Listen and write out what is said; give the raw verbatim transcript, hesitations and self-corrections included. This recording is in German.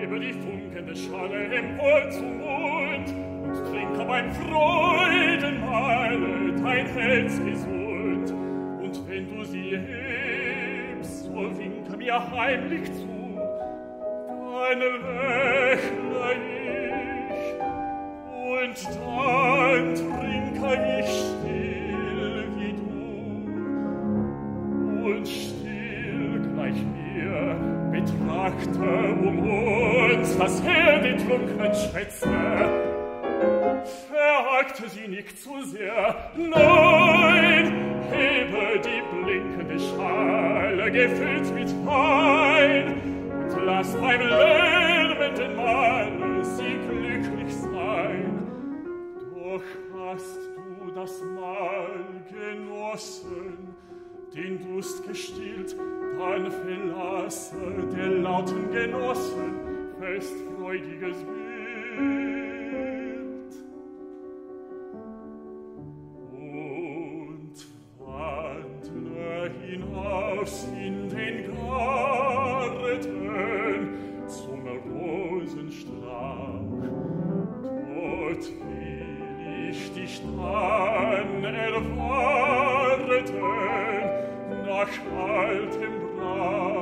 hebe die funkende Schale empor zum Mund und trinke beim Freudenmahle dein Herz gesund. Und wenn du sie hebst, so winke mir heimlich zu, dann lächle ich und dann trinke ich still wie du. Und still gleich mir betrachte um uns das Heer die trunkenen Schätze. Veragte sie nicht zu sehr, nein, hebe die blinkende Schale, gefüllt mit Wein, und lass beim lärmenden Mahle sie glücklich sein. Doch hast du das Mahl genossen, den Durst gestillt, dann verlasse der lauten Genossen festfreudiges Bild. Und wandle hinaus in den Garten zum Rosenstrauch. Dort will ich dich dann erwarten, nach altem Brauch.